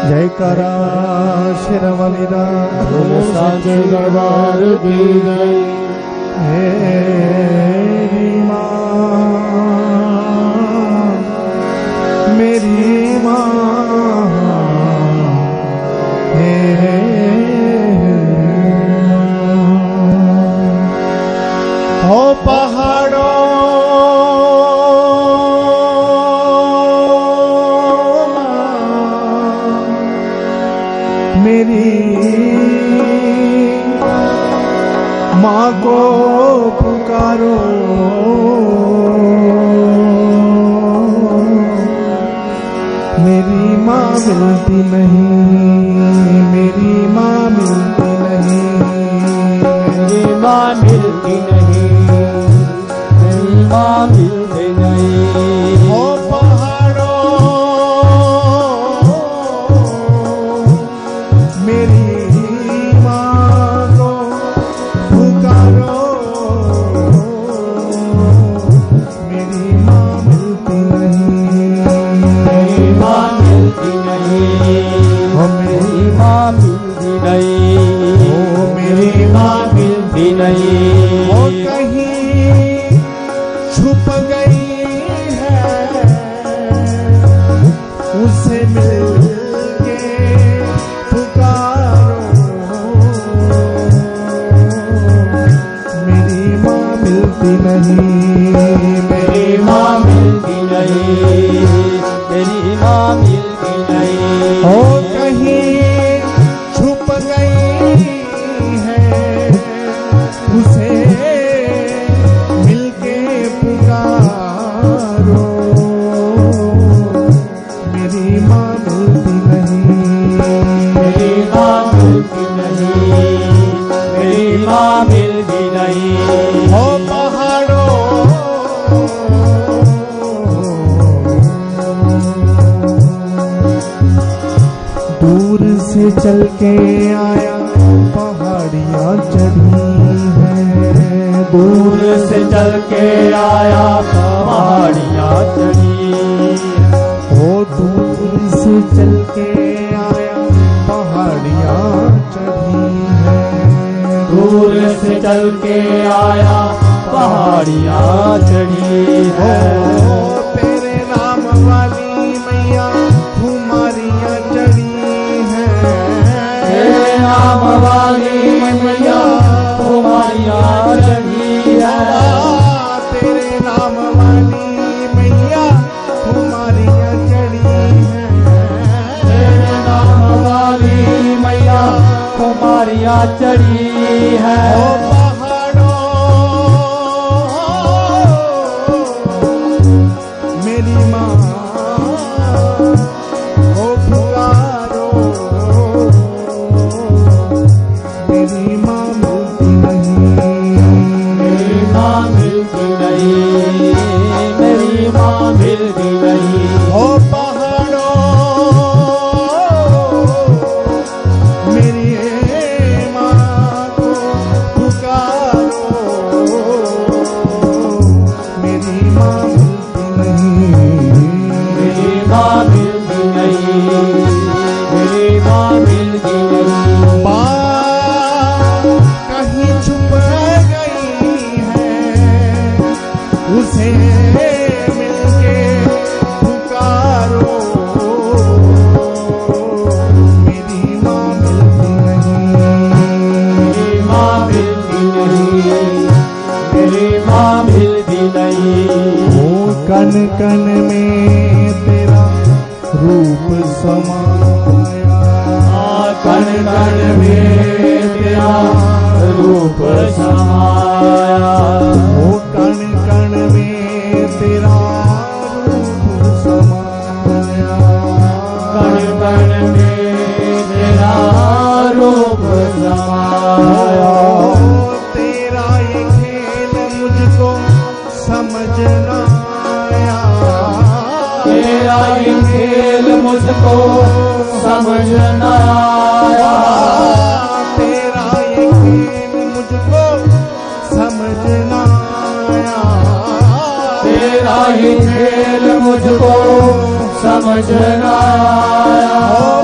जयकारा शेरवालीदा साचे दरबार की जय। मेरी माँ हो पहाड़ों मेरी माँ को पुकारो, मेरी माँ मिलती नहीं, मेरी माँ मिलती नहीं, मेरी माँ मिलती नहीं, मेरी माँ मिलती नहीं। हो पहाड़ों मेरी माँ को पुकारो, मेरी माँ मिलती नहीं, मेरी माँ मिलती नहीं, हो मेरी मेरी माँ मिलती नहीं, हो मेरी माँ मिलती नहीं। वो कहीं छुप गई है, उसे मिल के पुकारो, मेरी माँ मिलती नहीं, मेरी माँ मिलती नहीं, मेरी माँ मिलती नहीं। ओ कहीं छुप गई है, उसे मिलके पुकारो, मेरी माँ मिलती नहीं, मेरी माँ मिलती नहीं, मेरी माँ मिलती नहीं। ओ पहाड़ों दूर से चल के आया, पहाड़ियाँ चढ़ी हैं, दूर से चल के आया, पहाड़ियाँ चढ़ी। ओ दूर से चल के आया, पहाड़ियाँ चढ़ी हैं, दूर से चल के आया, पहाड़ियाँ चढ़ी है। ओ तेरे नाम वाली मैया कुमारियाँ चढ़ी हैं, तेरे नाम वाली मैया कुमारियाँ चढ़ी है। तेरे नाम वाली मैया कुमारियाँ चढ़ी हैं, तेरे नाम वाली मैया कुमारियाँ चढ़ी है। ओ पहाड़ों मेरी माँ को पुकारो, मेरी माँ मिलती नहीं, मेरी माँ मिलती नहीं, मेरी माँ मिलती नहीं। ओ पहाड़ों मेरी माँ को पुकारो, मेरी माँ मिलती नहीं, मेरी माँ मिलती नहीं, मेरी माँ मिलती नहीं। बात कहीं छुप गई है, उसे मिलके पुकारो, मेरी माँ मिलती नहीं, मेरी माँ मिलती नहीं, मेरी माँ मिलती नहीं। ओ कण कण में तेरा रूप समाया, कण कण में तेरा रूप समाया। ओ कण कण में तेरा रूप समाया, कण कण में तेरा रूप समाया। ओ तेरा ये खेल मुझको समझ न आया, तेरा ये खेल मुझको समझ न आया। तेरा ये खेल मुझको समझ न आया, तेरा ये खेल मुझको समझ न आया।